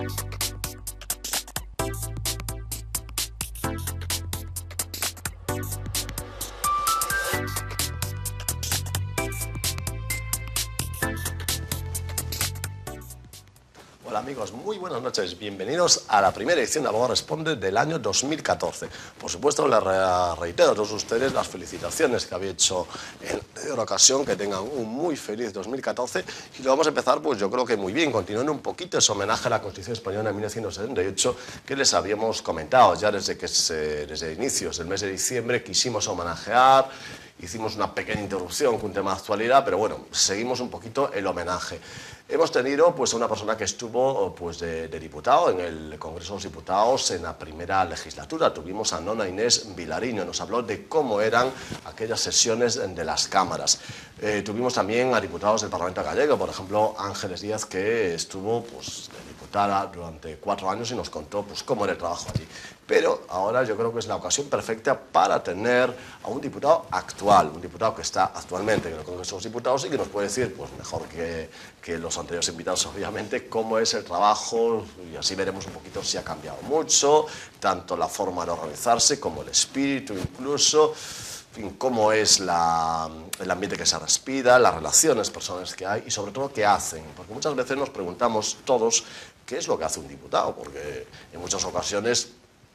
Hola amigos, muy buenas noches, bienvenidos a la primera edición de Abogado Responde del año 2014. Por supuesto, les reitero a todos ustedes las felicitaciones que había hecho en otra ocasión, que tengan un muy feliz 2014 y lo vamos a empezar, pues yo creo que muy bien, continuando un poquito ese homenaje a la Constitución Española de 1978 que les habíamos comentado ya desde inicios del mes de diciembre. Quisimos homenajear, hicimos una pequeña interrupción con un tema de actualidad, pero bueno, seguimos un poquito el homenaje. Hemos tenido pues a una persona que estuvo pues de diputado en el Congreso de los Diputados en la primera legislatura. Tuvimos a Nona Inés Vilariño, nos habló de cómo eran aquellas sesiones de las cámaras. Tuvimos también a diputados del Parlamento gallego, por ejemplo Ángeles Díaz, que estuvo pues de diputada durante 4 años y nos contó pues cómo era el trabajo allí. Pero ahora yo creo que es la ocasión perfecta para tener a un diputado actual, un diputado que está actualmente en el Congreso de los Diputados y que nos puede decir, pues mejor que los anteriores invitados obviamente, cómo es el trabajo, y así veremos un poquito si ha cambiado mucho, tanto la forma de organizarse como el espíritu incluso, en fin, cómo es el ambiente que se respira, las relaciones personales que hay y sobre todo qué hacen, porque muchas veces nos preguntamos todos qué es lo que hace un diputado, porque en muchas ocasiones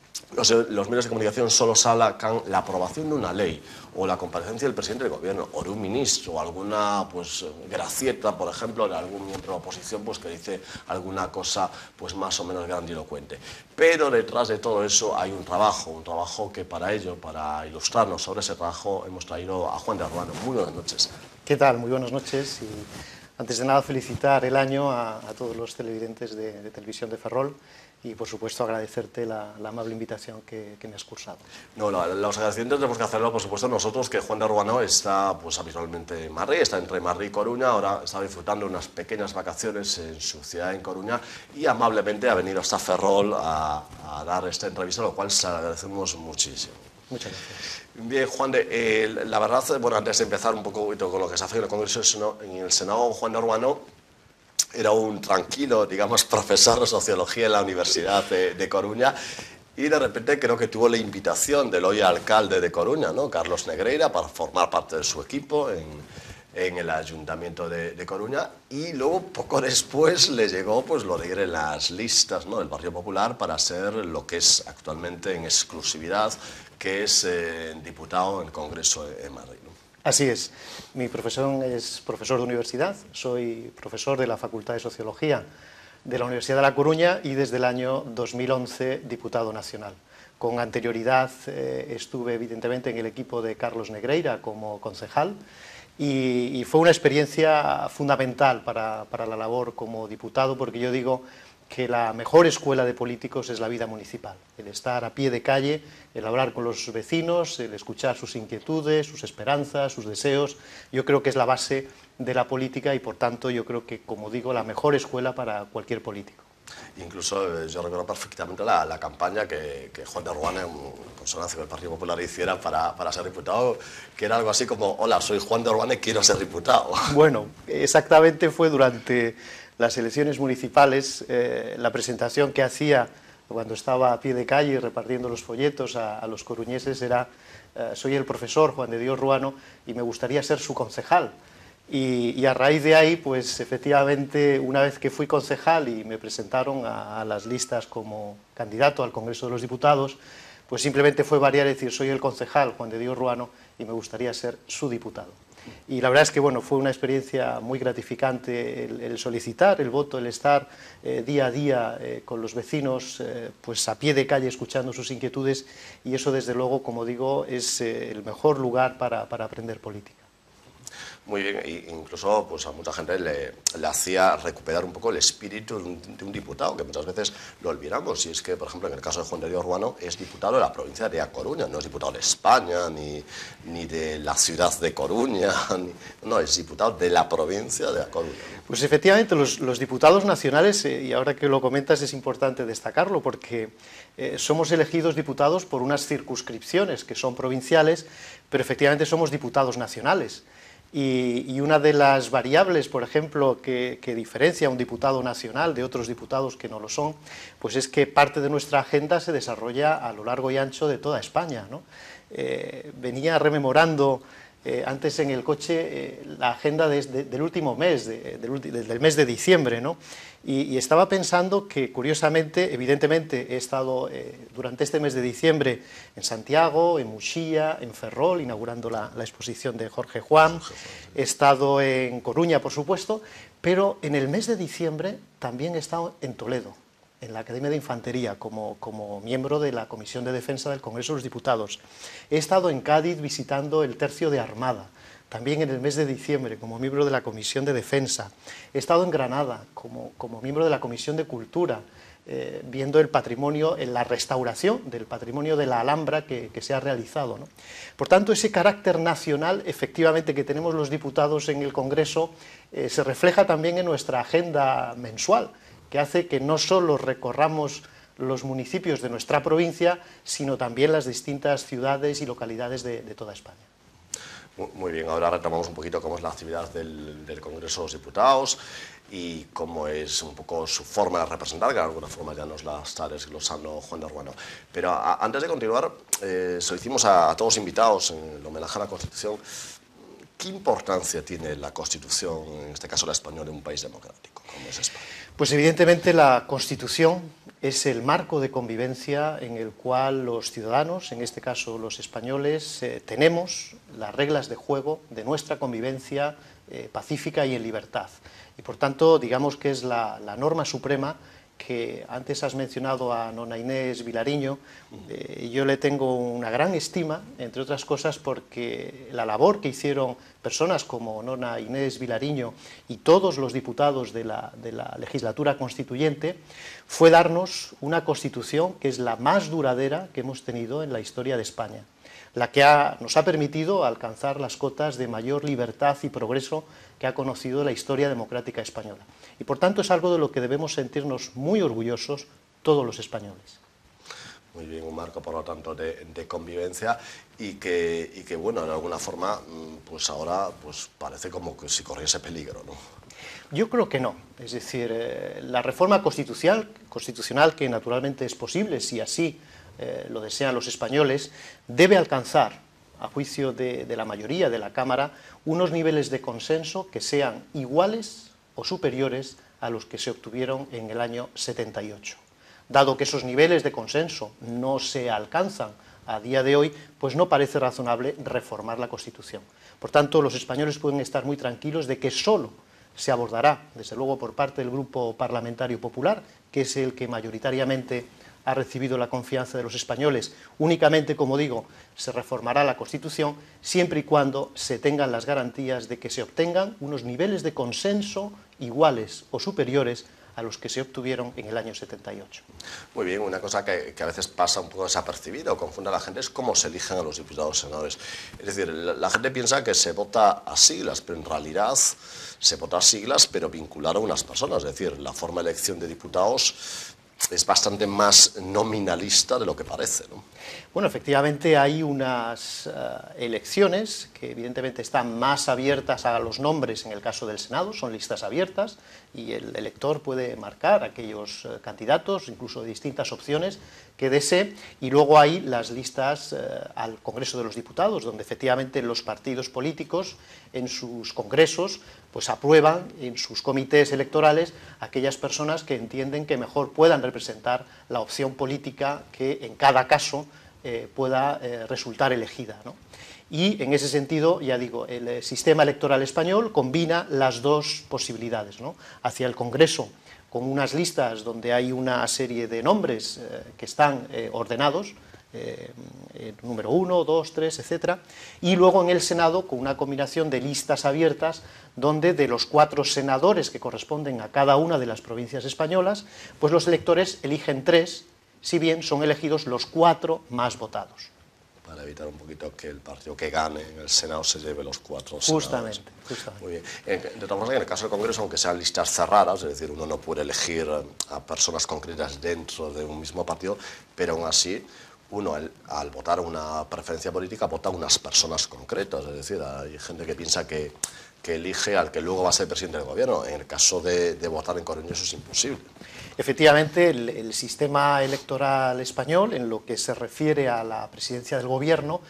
los medios de comunicación solo sacan la aprobación de una ley o la comparecencia del presidente del gobierno o de un ministro o alguna pues gracieta, por ejemplo, de algún miembro de la oposición pues que dice alguna cosa pues más o menos grandilocuente. Pero detrás de todo eso hay un trabajo que para ello, para ilustrarnos sobre ese trabajo, hemos traído a Juan de Ruano. Muy buenas noches. ¿Qué tal? Muy buenas noches. Y antes de nada felicitar el año a todos los televidentes de Televisión de Ferrol y por supuesto agradecerte la amable invitación que me has cursado. No, los agradecimientos tenemos que hacerlo por supuesto nosotros, que Juan de Ruano está pues habitualmente en Madrid, está entre Madrid y Coruña, ahora está disfrutando unas pequeñas vacaciones en su ciudad en Coruña y amablemente ha venido hasta Ferrol a dar esta entrevista, lo cual se lo agradecemos muchísimo. Muchas gracias. Bien, Juan, la verdad, bueno, antes de empezar un poquito con lo que se hace en el Congreso, en el Senado, Juan de Ruano era un tranquilo, digamos, profesor de sociología en la Universidad de Coruña y de repente creo que tuvo la invitación del hoy alcalde de Coruña, ¿no?, Carlos Negreira, para formar parte de su equipo en el Ayuntamiento de Coruña y luego poco después le llegó pues lo de ir en las listas, ¿no?, del Partido Popular para ser lo que es actualmente en exclusividad, que es diputado en el Congreso en Madrid, ¿no? Así es. Mi profesión es profesor de universidad, soy profesor de la Facultad de Sociología de la Universidad de La Coruña y desde el año 2011 diputado nacional. Con anterioridad estuve evidentemente en el equipo de Carlos Negreira como concejal y fue una experiencia fundamental para la labor como diputado, porque yo digo que la mejor escuela de políticos es la vida municipal, el estar a pie de calle, el hablar con los vecinos, el escuchar sus inquietudes, sus esperanzas, sus deseos. Yo creo que es la base de la política y por tanto yo creo que, como digo, la mejor escuela para cualquier político. Incluso yo recuerdo perfectamente la campaña que Juan de Ruano, en consonancia con el Partido Popular, hiciera para ser diputado, que era algo así como: hola, soy Juan de Ruano y quiero ser diputado. Bueno, exactamente fue durante las elecciones municipales, la presentación que hacía cuando estaba a pie de calle repartiendo los folletos a los coruñeses era: soy el profesor Juan de Dios Ruano y me gustaría ser su concejal. Y a raíz de ahí, pues efectivamente, una vez que fui concejal y me presentaron a las listas como candidato al Congreso de los Diputados, pues simplemente fue variar y decir: soy el concejal Juan de Dios Ruano y me gustaría ser su diputado. Y la verdad es que bueno, fue una experiencia muy gratificante el solicitar el voto, el estar día a día con los vecinos, pues a pie de calle escuchando sus inquietudes, y eso desde luego, como digo, es el mejor lugar para aprender política. Muy bien, e incluso pues a mucha gente le hacía recuperar un poco el espíritu de un diputado, que muchas veces lo olvidamos, y es que, por ejemplo, en el caso de Juan de Dios Ruano, es diputado de la provincia de A Coruña, no es diputado de España, ni de la ciudad de Coruña, no, es diputado de la provincia de A Coruña. Pues efectivamente, los diputados nacionales, y ahora que lo comentas es importante destacarlo, porque somos elegidos diputados por unas circunscripciones que son provinciales, pero efectivamente somos diputados nacionales. Y una de las variables, por ejemplo, que diferencia a un diputado nacional de otros diputados que no lo son, pues es que parte de nuestra agenda se desarrolla a lo largo y ancho de toda España, ¿no? Venía rememorando antes en el coche la agenda del último mes, del mes de diciembre, ¿no? Y estaba pensando que, curiosamente, evidentemente, he estado durante este mes de diciembre en Santiago, en Muxía, en Ferrol, inaugurando la exposición de Jorge Juan, he estado en Coruña, por supuesto, pero en el mes de diciembre también he estado en Toledo, en la Academia de Infantería, como miembro de la Comisión de Defensa del Congreso de los Diputados. He estado en Cádiz visitando el Tercio de Armada, también en el mes de diciembre, como miembro de la Comisión de Defensa. He estado en Granada, como miembro de la Comisión de Cultura, viendo el patrimonio, en la restauración del patrimonio de la Alhambra que se ha realizado, ¿no? Por tanto, ese carácter nacional, efectivamente, que tenemos los diputados en el Congreso, se refleja también en nuestra agenda mensual, que hace que no solo recorramos los municipios de nuestra provincia, sino también las distintas ciudades y localidades de toda España. Muy bien, ahora retomamos un poquito cómo es la actividad del Congreso de los Diputados y cómo es un poco su forma de representar, que de alguna forma ya nos la está desglosando Juan de Ruano. Pero antes de continuar, se lo hicimos a todos los invitados en el homenaje a la Constitución. ¿Qué importancia tiene la Constitución, en este caso la española, en un país democrático como es España? Pues evidentemente la Constitución es el marco de convivencia en el cual los ciudadanos, en este caso los españoles, tenemos las reglas de juego de nuestra convivencia pacífica y en libertad. Y por tanto, digamos que es la norma suprema que antes has mencionado a Nona Inés Vilariño. Yo le tengo una gran estima, entre otras cosas, porque la labor que hicieron personas como Nona Inés Vilariño y todos los diputados de la legislatura constituyente fue darnos una Constitución que es la más duradera que hemos tenido en la historia de España, la que nos ha permitido alcanzar las cotas de mayor libertad y progreso que ha conocido la historia democrática española. Y por tanto es algo de lo que debemos sentirnos muy orgullosos todos los españoles. Muy bien, un marco, por lo tanto, de convivencia y que, bueno, de alguna forma, pues ahora pues parece como que si corriese peligro, ¿no? Yo creo que no. Es decir, la reforma constitucional, que naturalmente es posible, si así lo desean los españoles, debe alcanzar, a juicio de la mayoría de la Cámara, unos niveles de consenso que sean iguales o superiores a los que se obtuvieron en el año 78. Dado que esos niveles de consenso no se alcanzan a día de hoy, pues no parece razonable reformar la Constitución. Por tanto, los españoles pueden estar muy tranquilos de que solo se abordará, desde luego por parte del Grupo Parlamentario Popular, que es el que mayoritariamente ha recibido la confianza de los españoles, únicamente, como digo, se reformará la Constitución siempre y cuando se tengan las garantías de que se obtengan unos niveles de consenso iguales o superiores a los que se obtuvieron en el año 78. Muy bien, una cosa que a veces pasa un poco desapercibida o confunde a la gente es cómo se eligen a los diputados senadores. Es decir, la gente piensa que se vota a siglas, pero en realidad se vota a siglas, pero vincular a unas personas. Es decir, la forma de elección de diputados es bastante más nominalista de lo que parece, ¿no? Bueno, efectivamente hay unas elecciones que evidentemente están más abiertas a los nombres en el caso del Senado, son listas abiertas y el elector puede marcar aquellos candidatos, incluso de distintas opciones que desee, y luego hay las listas al Congreso de los Diputados, donde efectivamente los partidos políticos en sus congresos pues aprueban en sus comités electorales aquellas personas que entienden que mejor puedan representar la opción política que en cada caso pueda resultar elegida, ¿no? Y en ese sentido, ya digo, el sistema electoral español combina las dos posibilidades, ¿no? Hacia el Congreso, con unas listas donde hay una serie de nombres que están ordenados, número 1, 2, 3, etc. Y luego en el Senado con una combinación de listas abiertas donde de los 4 senadores que corresponden a cada una de las provincias españolas, pues los electores eligen 3, si bien son elegidos los 4 más votados. Para evitar un poquito que el partido que gane en el Senado se lleve los 4 senadores. Justamente. Muy bien. De todas formas, en el caso del Congreso, aunque sean listas cerradas, es decir, uno no puede elegir a personas concretas dentro de un mismo partido, pero aún así uno al votar una preferencia política vota a unas personas concretas, es decir, hay gente que piensa que elige al que luego va a ser presidente del gobierno. En el caso de votar en Coruña eso es imposible. Efectivamente, el sistema electoral español, en lo que se refiere a la presidencia del gobierno,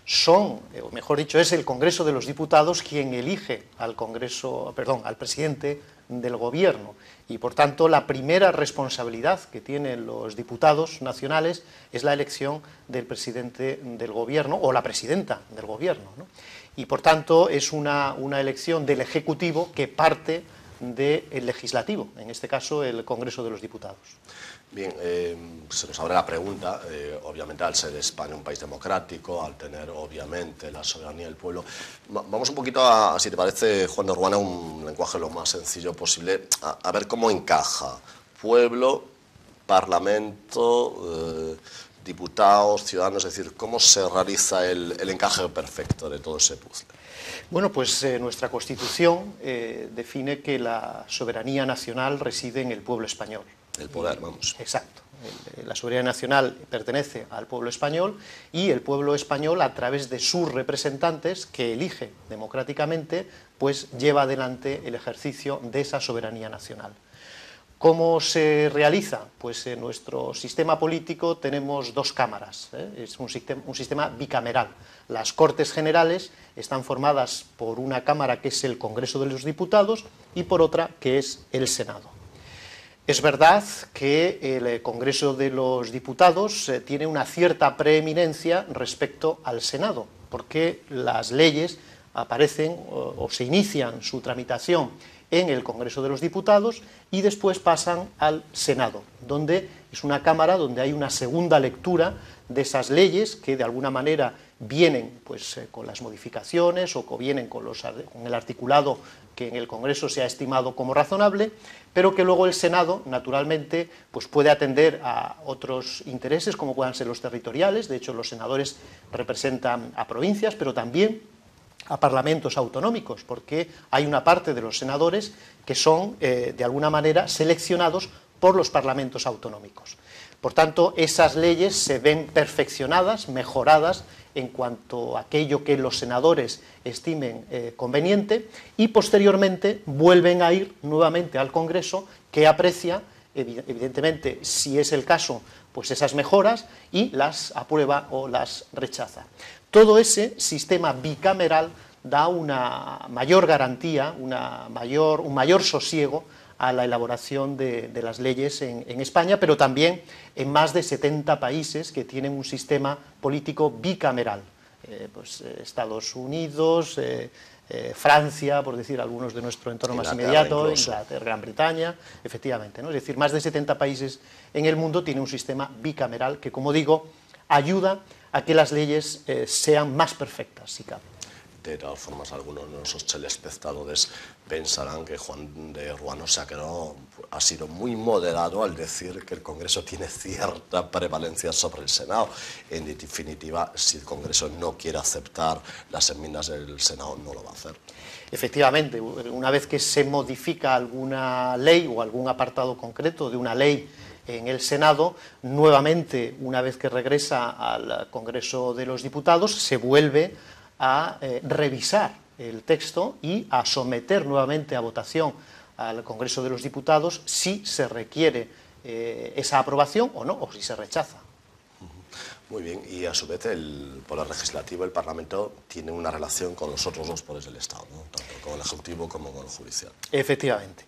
o mejor dicho, es el Congreso de los Diputados quien elige al presidente del gobierno. Y, por tanto, la primera responsabilidad que tienen los diputados nacionales es la elección del presidente del gobierno o la presidenta del gobierno, ¿no? Y, por tanto, es una elección del Ejecutivo que parte del Legislativo, en este caso el Congreso de los Diputados. Bien, se nos abre la pregunta, obviamente al ser España un país democrático, al tener obviamente la soberanía del pueblo, vamos un poquito a, si te parece, Juan de Ruana, un lenguaje lo más sencillo posible, a ver cómo encaja pueblo, parlamento, diputados, ciudadanos, es decir, cómo se realiza el encaje perfecto de todo ese puzzle. Bueno, pues nuestra Constitución define que la soberanía nacional reside en el pueblo español. El poder, vamos. Exacto. La soberanía nacional pertenece al pueblo español y el pueblo español, a través de sus representantes, que elige democráticamente, pues lleva adelante el ejercicio de esa soberanía nacional. ¿Cómo se realiza? Pues en nuestro sistema político tenemos dos cámaras, es un sistema bicameral. Las Cortes Generales están formadas por una cámara que es el Congreso de los Diputados y por otra que es el Senado. Es verdad que el Congreso de los Diputados tiene una cierta preeminencia respecto al Senado, porque las leyes aparecen o se inician su tramitación en el Congreso de los Diputados y después pasan al Senado, donde es una cámara donde hay una segunda lectura de esas leyes que de alguna manera vienen pues, con las modificaciones o que vienen con el articulado que en el Congreso se ha estimado como razonable, pero que luego el Senado, naturalmente, pues puede atender a otros intereses, como puedan ser los territoriales. De hecho, los senadores representan a provincias, pero también a parlamentos autonómicos, porque hay una parte de los senadores que son, de alguna manera, seleccionados por los parlamentos autonómicos. Por tanto, esas leyes se ven perfeccionadas, mejoradas, en cuanto a aquello que los senadores estimen conveniente, y posteriormente vuelven a ir nuevamente al Congreso, que aprecia, evidentemente, si es el caso, pues esas mejoras y las aprueba o las rechaza. Todo ese sistema bicameral da una mayor garantía, un mayor sosiego a la elaboración de las leyes en España, pero también en más de 70 países que tienen un sistema político bicameral. Estados Unidos, Francia, por decir algunos de nuestro entorno más inmediato, Inglaterra, Gran Bretaña, efectivamente, ¿no? Es decir, más de 70 países en el mundo tienen un sistema bicameral que, como digo, ayuda a que las leyes sean más perfectas, si cabe. De todas formas, algunos de nuestros telespectadores pensarán que Juan de Ruano ha sido muy moderado al decir que el Congreso tiene cierta prevalencia sobre el Senado. En definitiva, si el Congreso no quiere aceptar las enmiendas del Senado, no lo va a hacer. Efectivamente, una vez que se modifica alguna ley o algún apartado concreto de una ley en el Senado, nuevamente, una vez que regresa al Congreso de los Diputados, se vuelve a revisar el texto y a someter nuevamente a votación al Congreso de los Diputados si se requiere esa aprobación o no, o si se rechaza. Muy bien, y a su vez el Poder Legislativo, el Parlamento, tiene una relación con los otros dos poderes del Estado, ¿no? Tanto con el Ejecutivo como con el Judicial. Efectivamente.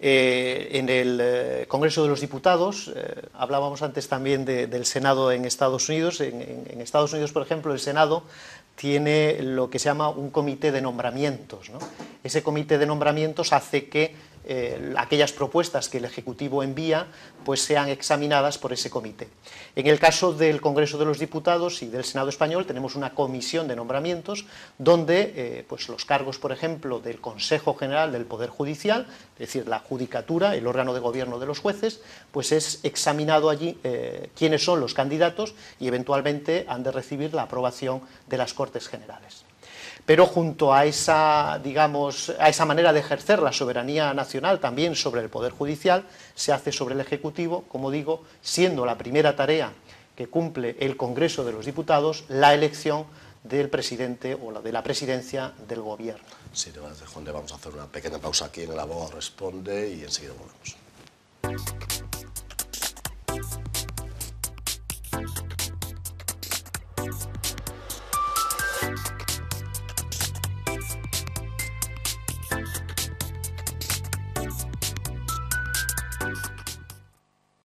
En el Congreso de los Diputados, hablábamos antes también del Senado en Estados Unidos. En Estados Unidos, por ejemplo, el Senado tiene lo que se llama un comité de nombramientos, ¿no? Ese comité de nombramientos hace que aquellas propuestas que el Ejecutivo envía pues sean examinadas por ese comité. En el caso del Congreso de los Diputados y del Senado español tenemos una comisión de nombramientos donde pues los cargos, por ejemplo, del Consejo General del Poder Judicial, es decir, la Judicatura, el órgano de gobierno de los jueces, pues es examinado allí quiénes son los candidatos y eventualmente han de recibir la aprobación de las Cortes Generales. Pero junto a esa, digamos, a esa manera de ejercer la soberanía nacional también sobre el Poder Judicial, se hace sobre el Ejecutivo, como digo, siendo la primera tarea que cumple el Congreso de los Diputados la elección del presidente o de la presidencia del gobierno. Sí, te parece, Juan, le vamos a hacer una pequeña pausa aquí en El Abogado Responde y enseguida volvemos.